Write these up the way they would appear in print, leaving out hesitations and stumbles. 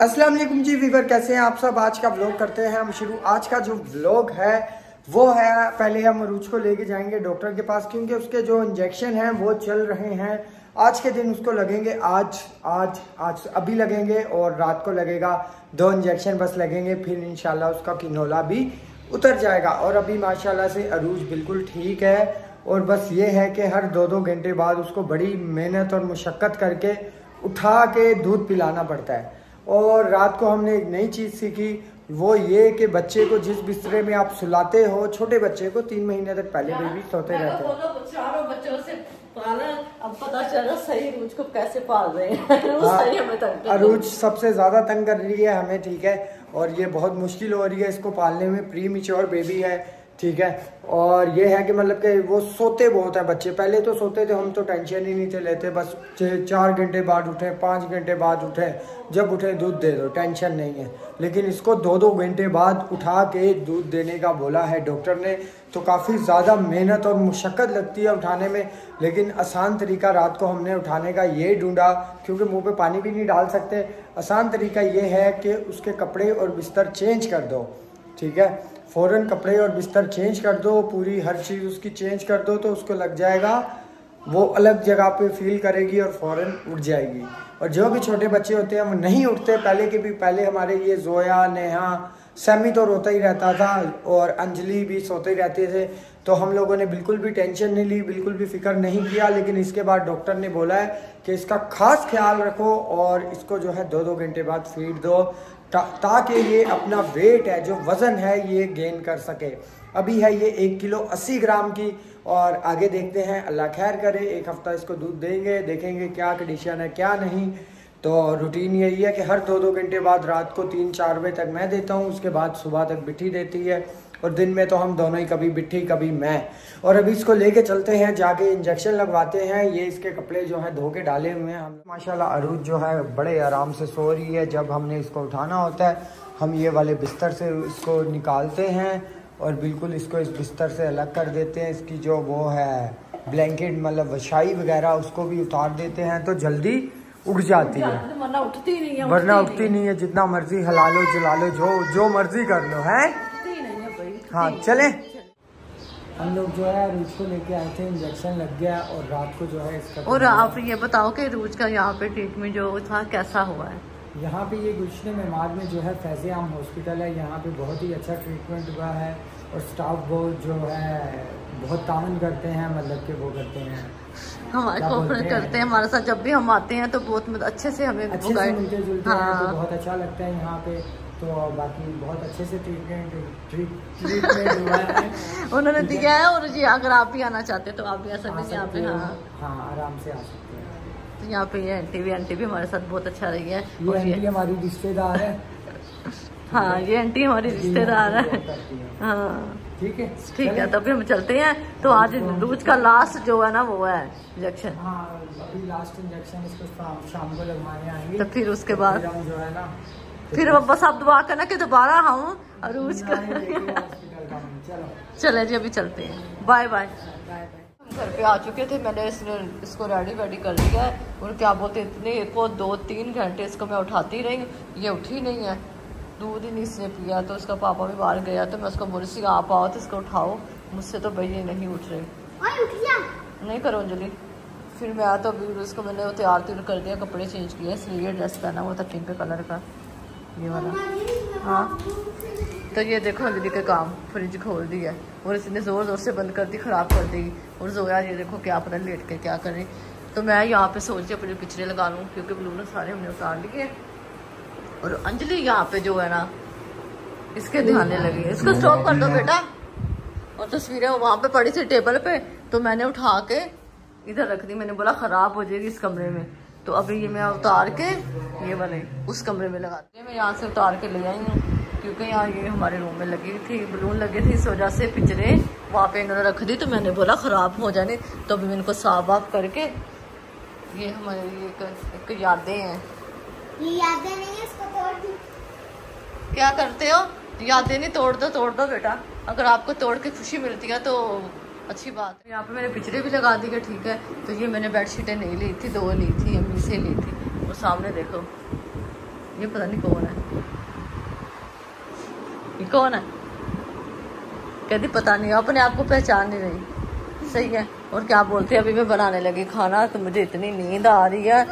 अस्सलाम वालेकुम जी वीवर, कैसे हैं आप सब। आज का व्लॉग करते हैं हम शुरू। आज का जो व्लॉग है वो है, पहले हम अरूज को लेके जाएंगे डॉक्टर के पास क्योंकि उसके जो इंजेक्शन हैं वो चल रहे हैं। आज के दिन उसको लगेंगे, आज अभी लगेंगे और रात को लगेगा। 2 इंजेक्शन बस लगेंगे, फिर इंशाल्लाह उसका किनोला भी उतर जाएगा। और अभी माशाल्लाह से अरूज बिल्कुल ठीक है। और बस ये है कि हर 2-2 घंटे बाद उसको बड़ी मेहनत और मुशक्क़त करके उठा के दूध पिलाना पड़ता है। और रात को हमने एक नई चीज़ सीखी, वो ये कि बच्चे को जिस बिस्तरे में आप सुलाते हो, छोटे बच्चे को 3 महीने तक पहले बेबी सोते रहते हैं। चारों बच्चों से पाला, अब पता चला सही अरूज को कैसे पाल रहे हैं। सही हमें तंग अरूज सबसे ज़्यादा तंग कर रही है हमें, ठीक है। और ये बहुत मुश्किल हो रही है इसको पालने में, प्री मैच्योर बेबी है, ठीक है। और ये है कि मतलब कि वो सोते बहुत है बच्चे। पहले तो सोते थे, हम तो टेंशन ही नहीं थे लेते, बस 4 घंटे बाद उठे, 5 घंटे बाद उठे, जब उठे दूध दे दो, टेंशन नहीं है। लेकिन इसको 2-2 घंटे बाद उठा के दूध देने का बोला है डॉक्टर ने। तो काफ़ी ज़्यादा मेहनत और मुशक्क़त लगती है उठाने में, लेकिन आसान तरीका रात को हमने उठाने का ये ढूंढा, क्योंकि मुँह पे पानी भी नहीं डाल सकते। आसान तरीका ये है कि उसके कपड़े और बिस्तर चेंज कर दो, ठीक है। फ़ौरन कपड़े और बिस्तर चेंज कर दो, पूरी हर चीज़ उसकी चेंज कर दो, तो उसको लग जाएगा, वो अलग जगह पे फील करेगी और फ़ौरन उठ जाएगी। और जो भी छोटे बच्चे होते हैं वो नहीं उठते। पहले हमारे ये जोया, नेहा, सैमी तो रोता ही रहता था और अंजलि भी सोते ही रहते थे। तो हम लोगों ने बिल्कुल भी टेंशन नहीं ली, बिल्कुल भी फिक्र नहीं किया। लेकिन इसके बाद डॉक्टर ने बोला है कि इसका खास ख्याल रखो और इसको जो है 2-2 घंटे बाद फीड दो, ताकि ये अपना वेट है, जो वज़न है, ये गेन कर सके। अभी है ये 1 किलो 80 ग्राम की। और आगे देखते हैं, अल्लाह खैर करे, 1 हफ़्ता इसको दूध देंगे, देखेंगे क्या कंडीशन है क्या नहीं। तो रूटीन यही है कि हर 2-2 घंटे बाद रात को 3-4 बजे तक मैं देता हूँ, उसके बाद सुबह तक बिट्ठी देती है। और दिन में तो हम दोनों ही, कभी बिट्ठी कभी मैं। और अभी इसको लेके चलते हैं, जाके इंजेक्शन लगवाते हैं। ये इसके कपड़े जो हैं धो के डाले हुए हैं हम। माशाल्लाह अरूज जो है बड़े आराम से सो रही है। जब हमने इसको उठाना होता है, हम ये वाले बिस्तर से इसको निकालते हैं और बिल्कुल इसको इस बिस्तर से अलग कर देते हैं। इसकी जो वो है ब्लैंकेट, मतलब वशाई वगैरह, उसको भी उतार देते हैं, तो जल्दी उठ जाती है। वरना उठती नहीं है। जितना मर्जी हिला लो, जला लो, जो मर्जी कर लो, है। हाँ चले। हम लोग जो है रूज को लेके आए थे, इंजेक्शन लग गया और रात को जो है इसका। और आप ये बताओ कि रूज का यहाँ पे ट्रीटमेंट जो था कैसा हुआ है। यहाँ पे ये गुलशन मेमार में जो है फैज़ आम हॉस्पिटल है, यहाँ पे बहुत ही अच्छा ट्रीटमेंट हुआ है। और स्टाफ वो जो है बहुत तामन करते हैं, मतलब कि वो करते हैं, हमारे कोऑपरेट करते हैं हमारे साथ। जब भी हम आते हैं तो बहुत अच्छे से हमें अच्छे से मिलते जुलते हैं, तो बहुत अच्छा लगता है यहाँ पे। तो बाकी बहुत अच्छे से ट्रीटमेंट हुआ है उन्होंने दिया है। और ये अगर आप भी आना चाहते हैं तो आप भी आ सकते हैं यहाँ पे। हाँ आराम से आ सकते हैं। तो यहाँ पे ये आंटी भी हमारे साथ बहुत अच्छा रही है। ये आंटी हमारी रिश्तेदार है। हाँ ये आंटी हमारी रिश्तेदार है। हाँ ठीक है, तभी हम चलते हैं। तो आज रूज का लास्ट जो है ना वो है इंजेक्शन। हाँ अभी लास्ट इंजेक्शन इसको शाम को लगवाने आएंगे। तो फिर उसके बाद जो है ना, फिर बस आप दुआ करना कि दोबारा हम अरूज का। चले जी, अभी चलते हैं। Bye bye. घर पे आ चुके थे, मैंने इसको रेडी कर लिया है। और क्या बोलते, इतने 2-3 घंटे इसको मैं उठाती रही, ये उठी नहीं है, दूध ही नहीं इसने पिया। तो उसका पापा भी बाहर गया, तो मैं उसको बोली सी आप आओ तो इसको उठाओ। मुझसे तो भाई ये नहीं उठ रही। नहीं करो अंजलि। फिर मैं आया तो अभी उसको मैंने तैयार कर दिया, कपड़े चेंज किए, इसलिए ड्रेस पहना हुआ था पिंक कलर का, ये वाला। हाँ तो ये देखो अंजलि के काम, फ्रिज खोल दी है और इसने ज़ोर ज़ोर से बंद कर दी, ख़राब कर दी। और जोया ये देखो क्या पता लेट के क्या करें। तो मैं यहाँ पे सोच रही अपने पिछड़े लगा लूँ, क्योंकि बलून सारे हमने उतार लिए। और अंजलि यहाँ पे जो है ना इसके ध्यान लगी, इसको स्टॉप कर दो बेटा। और तस्वीरें वहाँ पे पड़ी थी टेबल पे, तो मैंने उठा के इधर रख दी। मैंने बोला ख़राब हो जाएगी इस कमरे में। तो अभी ये मैं उतार के ये वाले उस कमरे में लगाती है। मैं यहाँ से उतार के ले आई हूँ, क्योंकि यहाँ ये हमारे रूम में लगी थी, बलून लगे थे, इस वजह से पिंजरे वहाँ पे इन्होंने रख दी। तो मैंने बोला ख़राब हो जाने, तो अभी मैं इनको साफ वाफ करके, ये हमारी एक यादें हैं। ये यादें नहीं है, इसको तोड़ दी। क्या करते हो? यादें नहीं, तोड़ दो बेटा। अगर आपको तोड़ के खुशी मिलती है तो अच्छी बात है। यहाँ पे मैंने पिछड़े भी लगा दी है, ठीक है। तो ये मैंने बेडशीटें नहीं ली थी, 2 ली थी, अम्मी से ली थी। और सामने देखो ये पता नहीं कौन है, ये कौन है? कहती पता नहीं, अपने आप को पहचान नहीं रही। सही है। और क्या बोलते हैं, अभी मैं बनाने लगी खाना तो मुझे इतनी नींद आ रही है।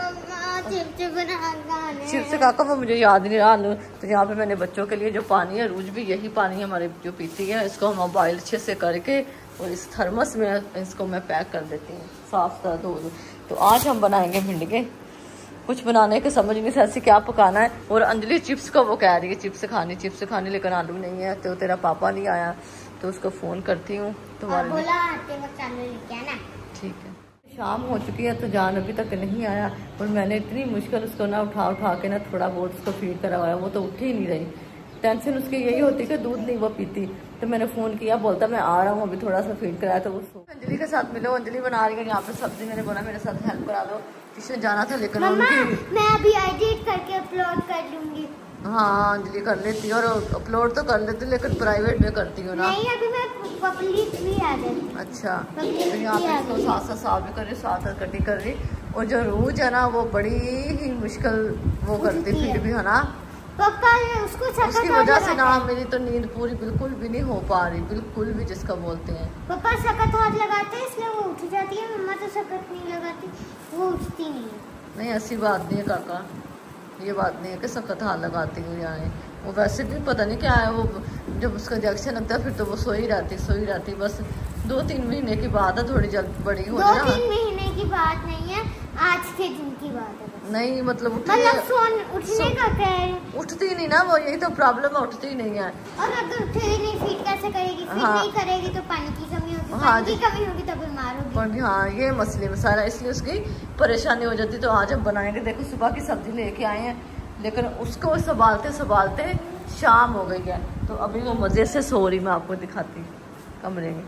चिप्स काका वो मुझे याद नहीं रहा। तो यहाँ पे मैंने बच्चों के लिए जो पानी है, रोज भी यही पानी हमारे जो पीती है, इसको हम बॉयल अच्छे से करके और इस थर्मस में इसको मैं पैक कर देती हूँ, साफ सुथरा धो दूँ। तो आज हम बनाएंगे भिंडी के, कुछ बनाने के समझ नहीं ऐसे क्या पकाना है। और अंजलि चिप्स का वो कह रही है चिप्स खानी, लेकिन आलू नहीं है। तो तेरा पापा नहीं आया तो उसको फ़ोन करती हूँ तुम्हारे लिए। ठीक है। शाम हो चुकी है तो जान अभी तक नहीं आया और मैंने इतनी मुश्किल उसको ना उठा के ना थोड़ा बहुत उसको फीड करवाया, वो तो उठ ही नहीं रही। टेंशन उसकी यही होती कि दूध नहीं वो पीती। तो मैंने फ़ोन किया, बोलता मैं आ रहा हूँ, अभी थोड़ा सा फीड कराया। तो वो अंजलि के साथ मिलो, अंजलि बना रही है यहाँ पे सब्जी। मैंने बोला मेरे साथ हेल्प करा दो, ट्यूशन जाना था लेकिन मैं अभी एडिट करके अपलोड कर लूंगी। हाँ अंजलि कर लेती है और अपलोड तो कर लेती लेकिन प्राइवेट में करती हूँ ना। नहीं अभी मैं पब्लिक भी आ गई। अच्छा तो यहाँ पे इसको साथ साफ भी कर रही, साथ कटिंग कर रही। और जो रूज है ना वो बड़ी ही मुश्किल वो करती फिर भी, है ना पापा उसको उसकी वजह से ना मेरी तो नींद पूरी बिल्कुल भी नहीं हो पा रही, बिल्कुल भी, जिसका बोलते हैं। पापा सख्त हाथ लगाते हैं इसलिए वो उठ जाती है, मम्मा तो सख्त नहीं लगाती, वो उठती नहीं है। नहीं ऐसी बात नहीं है काका, ये बात नहीं है कि सख्त हाथ लगाती हूँ यहाँ। वो वैसे भी पता नहीं क्या है, वो जब उसका इंजेक्शन लगता है फिर तो वो सोई रहती। बस 2-3 महीने की बात है, थोड़ी जल्द बड़ी हो जाए। 2-3 महीने की बात नहीं है, आज के दिन की बात है। नहीं मतलब उठने का क्या है? उठती नहीं ना वो, यही तो प्रॉब्लम है, उठती नहीं है। और अगर उठेगी नहीं फीड कैसे करेगी? फीड नहीं करेगी तो पानी की कमी होगी, पानी की कमी होगी तो बीमार होगी। हाँ ये मसले में सारा, इसलिए उसकी परेशानी हो जाती। तो आज हम बनाएंगे, देखो सुबह की सब्जी लेके आए हैं लेकिन उसको संभालते शाम हो गई है। तो अभी वो मज़े से सो रही, मैं आपको दिखाती कमरे में।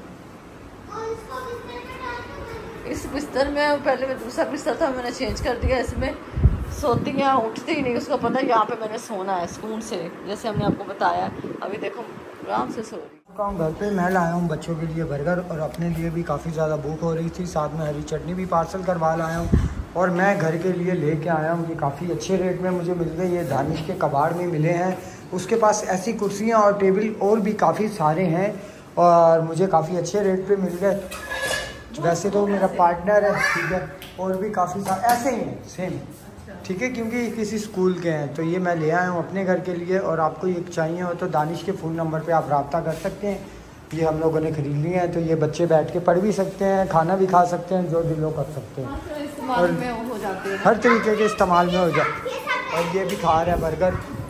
इस बिस्तर में पहले में दूसरा बिस्तर था, मैंने चेंज कर दिया। इसमें सोती है, उठती ही नहीं, उसको पता है यहाँ पे मैंने सोना है सुकून से, जैसे हमने आपको बताया। अभी देखो आराम से सो रही। घर पे मैं लाया हूँ बच्चों के लिए बर्गर और अपने लिए भी काफ़ी ज़्यादा भूख हो रही थी, साथ में हरी चटनी भी पार्सल करवा लाया हूँ। और मैं घर के लिए लेके आया हूँ, ये काफ़ी अच्छे रेट में मुझे मिल गई। ये दानिश के कबाड़ में मिले हैं, उसके पास ऐसी कुर्सियाँ और टेबल और भी काफ़ी सारे हैं और मुझे काफ़ी अच्छे रेट पे मिल गए। वैसे तो मेरा पार्टनर है, ठीक है, और भी काफ़ी सारे ऐसे ही हैं सेम, ठीक है, क्योंकि किसी स्कूल के हैं। तो ये मैं ले आया हूँ अपने घर के लिए। और आपको ये चाहिए हो तो दानिश के फ़ोन नंबर पे आप रब्ता कर सकते हैं। ये हम लोगों ने ख़रीद लिए हैं, तो ये बच्चे बैठ के पढ़ भी सकते हैं, खाना भी खा सकते हैं, जो दिलो कर सकते हैं, और हो जाते हैं, हर तरीके के इस्तेमाल में हो जाए। और ये भी खा रहा है बर्गर।